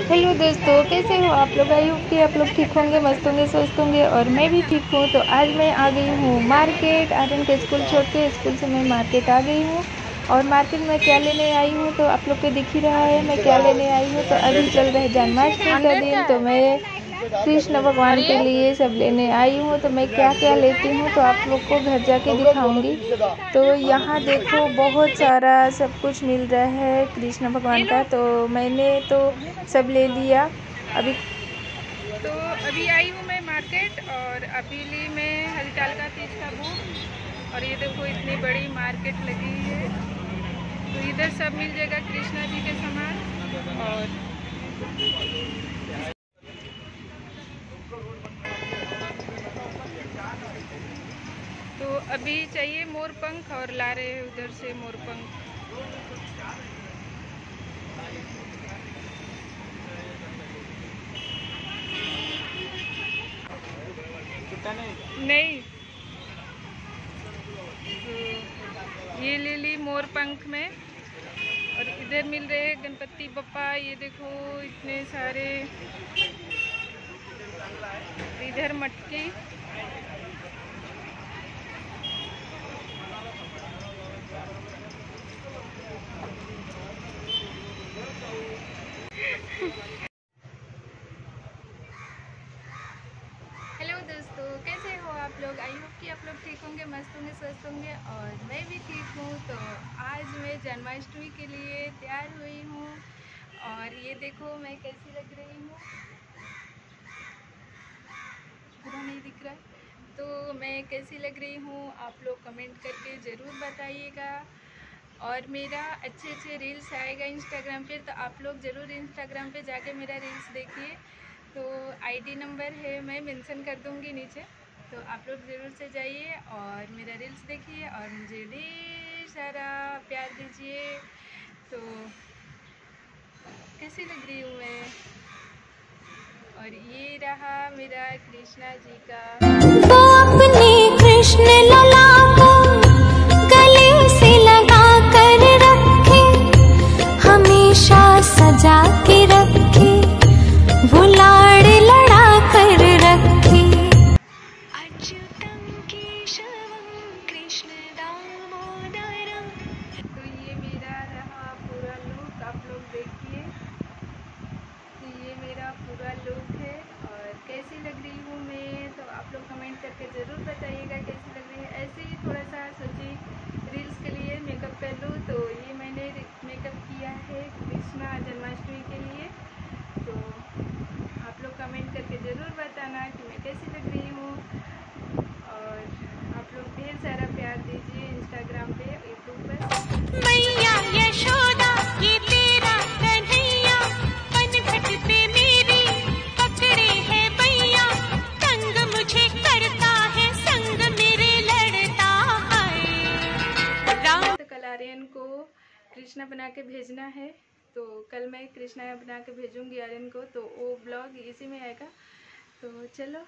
Hello दोस्तों, कैसे हो आप लोग। आई होप कि आप लोग ठीक होंगे, मस्त होंगे, स्वस्थ होंगे और मैं भी ठीक हूँ। तो आज मैं आ गई हूँ मार्केट। आर्यन के स्कूल छोड़ के स्कूल से मैं मार्केट आ गई हूँ। और मार्केट में क्या लेने आई हूँ तो आप लोग को दिख ही रहा है मैं क्या लेने आई हूँ। तो अभी चल रहा है जन्माष्टमी का दिन, तो मैं कृष्ण भगवान के लिए सब लेने आई हूँ। तो मैं क्या क्या लेती हूँ तो आप लोग को घर जाके दिखाऊंगी। तो यहाँ देखो बहुत सारा सब कुछ मिल रहा है कृष्ण भगवान का, तो मैंने तो सब ले लिया। अभी आई हूँ मैं मार्केट और अभी ली मैं हरितालिका तीज का बुक। और ये देखो इतनी बड़ी मार्केट लगी है, तो इधर सब मिल जाएगा कृष्णा जी के सामान। और तो अभी चाहिए मोरपंख और ला रहे हैं उधर से मोरपंख। नहीं, तो ये ले ली मोरपंख में। और इधर मिल रहे हैं गणपति बप्पा, ये देखो इतने सारे। इधर मटकी, हेलो दोस्तों, कैसे हो आप लोग। आई होप कि आप लोग ठीक होंगे, मस्त होंगे, स्वस्थ होंगे और मैं भी ठीक हूँ। तो आज मैं जन्माष्टमी के लिए तैयार हुई हूँ और ये देखो मैं कैसी लग रही हूँ। पूरा नहीं दिख रहा है तो मैं कैसी लग रही हूँ आप लोग कमेंट करके ज़रूर बताइएगा। और मेरा अच्छे रील्स आएगा इंस्टाग्राम पे, तो आप लोग ज़रूर इंस्टाग्राम पे जाके मेरा रील्स देखिए। तो आईडी नंबर है मैं मेंशन कर दूँगी नीचे, तो आप लोग ज़रूर से जाइए और मेरा रील्स देखिए और मुझे ढेर सारा प्यार दीजिए। तो कैसी लग रही हूँ मैं। और ये रहा मेरा कृष्णा जी का। वो अपने कृष्ण लला को गले से लगा कर रखे, हमेशा सजा के रखे, वो लाड़ लड़ा कर रखे। अच्युतम केशवम कृष्ण दामोदरम। तो ये मेरा रहा पूरा लुक, आप लोग देखिए। तो ये मेरा पूरा लुक है और कैसी लग रही हूँ मैं, तो आप लोग कमेंट करके ज़रूर बताइएगा कैसी लग रही है। ऐसे ही थोड़ा सा सोची रील्स के लिए मेकअप कर लूँ, तो ये मैंने मेकअप किया है कृष्णा जन्माष्टमी के लिए। तो आप लोग कमेंट करके ज़रूर बताना कि मैं कैसी लग रही हूँ। और आप लोग ढेर सारा प्यार दीजिए इंस्टाग्राम पे, यूट्यूब पर। मैया यशोदा ये तेरा कन्हैया, पनघट पे मेरी पकड़े है भैया, तंग मुझे करता है संग मेरे लड़ता है राम। तो कल आर्यन को कृष्णा बना के भेजना है, तो कल मैं कृष्णा बना के भेजूंगी आर्यन को, तो वो ब्लॉग इसी में आएगा। तो चलो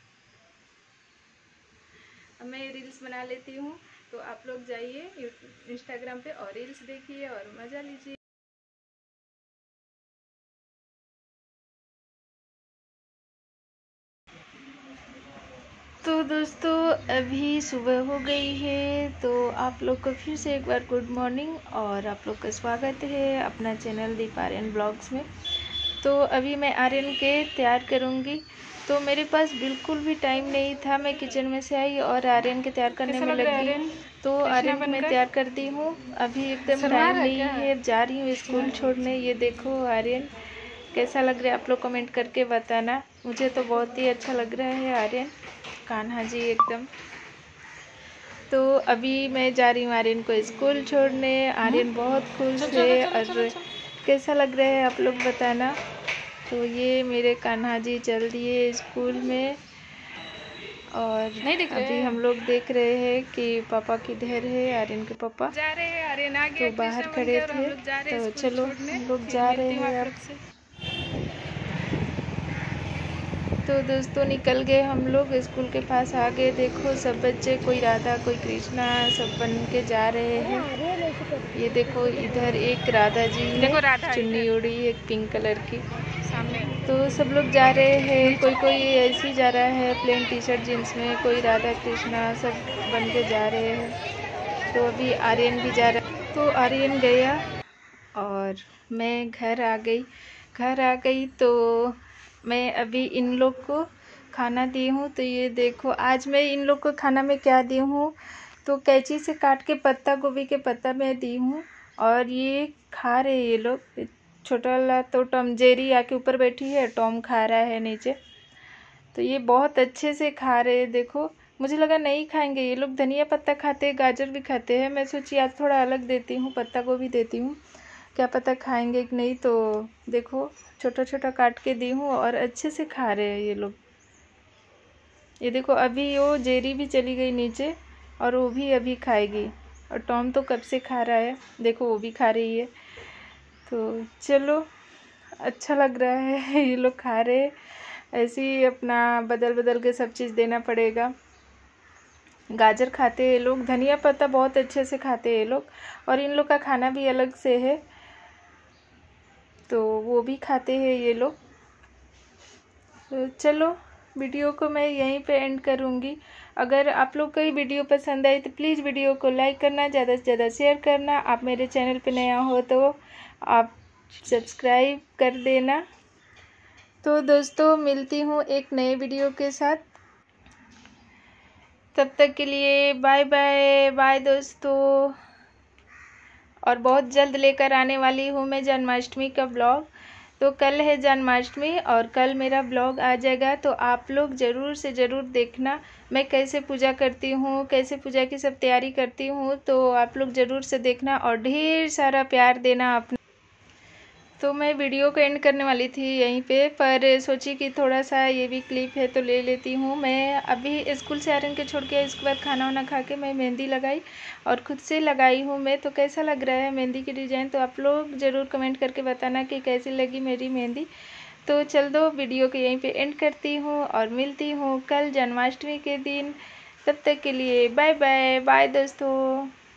अब मैं रील्स बना लेती हूँ, तो आप लोग जाइए इंस्टाग्राम पे और रील्स देखिए और मज़ा लीजिए। तो दोस्तों अभी सुबह हो गई है, तो आप लोग को फिर से एक बार गुड मॉर्निंग और आप लोग का स्वागत है अपना चैनल दीप आर्यन ब्लॉग्स में। तो अभी मैं आर्यन के तैयार करूँगी, तो मेरे पास बिल्कुल भी टाइम नहीं था। मैं किचन में से आई और आर्यन के तैयार करने में लगी, तो आर्यन को मैं तैयार करती हूँ। अभी एकदम टाइम नहीं है, जा रही हूँ स्कूल छोड़ने। ये देखो आर्यन कैसा लग रहा है आप लोग कमेंट करके बताना। मुझे तो बहुत ही अच्छा लग रहा है आर्यन कान्हा जी एकदम। तो अभी मैं जा रही हूँ आर्यन को स्कूल छोड़ने। आर्यन बहुत खुश है और कैसा लग रहा है आप लोग बताना। तो ये मेरे कान्हा जी चल दिए स्कूल में और अभी हम लोग देख रहे हैं कि पापा किधर है। आर्यन के पापा जा रहे हैं, आर्यन आ गया तो बाहर खड़े थे, तो चलो हम लोग जा रहे हैं अब। तो दोस्तों निकल गए हम लोग, स्कूल के पास आ गए। देखो सब बच्चे, कोई राधा कोई कृष्णा, सब बन के जा रहे हैं। ये देखो इधर एक राधा जी है, चुन्नी ओढ़ी एक पिंक कलर की सामने। तो सब लोग जा रहे हैं, कोई कोई ऐसे ही जा रहा है प्लेन टी शर्ट जीन्स में, कोई राधा कृष्णा सब बन के जा रहे हैं। तो अभी आर्यन भी जा रहा है। तो आर्यन गया और मैं घर आ गई। तो मैं अभी इन लोग को खाना दी हूँ। तो ये देखो आज मैं इन लोग को खाना में क्या दी हूँ, तो कैंची से काट के पत्ता गोभी के पत्ता में दी हूँ और ये खा रहे ये लोग। छोटा वाला तो टॉम जेरी आके ऊपर बैठी है, टॉम खा रहा है नीचे। तो ये बहुत अच्छे से खा रहे हैं। देखो मुझे लगा नहीं खाएंगे ये लोग, धनिया पत्ता खाते हैं, गाजर भी खाते हैं। मैं सोची आज थोड़ा अलग देती हूँ, पत्ता गोभी देती हूँ, क्या पता खाएंगे कि नहीं। तो देखो छोटा छोटा काट के दी हूँ और अच्छे से खा रहे हैं ये लोग। ये देखो अभी वो जेरी भी चली गई नीचे और वो भी अभी खाएगी, और टॉम तो कब से खा रहा है, देखो वो भी खा रही है। तो चलो अच्छा लग रहा है ये लोग खा रहे हैं। ऐसे ही अपना बदल बदल के सब चीज़ देना पड़ेगा। गाजर खाते हैं ये लोग, धनिया पत्ता बहुत अच्छे से खाते हैं ये लोग, और इन लोग का खाना भी अलग से है, तो वो भी खाते हैं ये लोग। तो चलो वीडियो को मैं यहीं पे एंड करूँगी। अगर आप लोग को ये वीडियो पसंद आई तो प्लीज़ वीडियो को लाइक करना, ज़्यादा से ज़्यादा शेयर करना। आप मेरे चैनल पे नया हो तो आप सब्सक्राइब कर देना। तो दोस्तों मिलती हूँ एक नए वीडियो के साथ, तब तक के लिए बाय बाय बाय दोस्तों। और बहुत जल्द लेकर आने वाली हूँ मैं जन्माष्टमी का ब्लॉग। तो कल है जन्माष्टमी और कल मेरा ब्लॉग आ जाएगा, तो आप लोग ज़रूर से ज़रूर देखना मैं कैसे पूजा करती हूँ, कैसे पूजा की सब तैयारी करती हूँ। तो आप लोग ज़रूर से देखना और ढेर सारा प्यार देना अपने। तो मैं वीडियो को एंड करने वाली थी यहीं पे, पर सोची कि थोड़ा सा ये भी क्लिप है तो ले लेती हूँ। मैं अभी स्कूल से आर्यन के छोड़ के इसके बाद खाना वाना खा के मैं मेहंदी लगाई और खुद से लगाई हूँ मैं। तो कैसा लग रहा है मेहंदी की डिज़ाइन, तो आप लोग ज़रूर कमेंट करके बताना कि कैसी लगी मेरी मेहंदी। तो चल दो वीडियो को यहीं पर एंड करती हूँ और मिलती हूँ कल जन्माष्टमी के दिन। तब तक के लिए बाय बाय बाय दोस्तों।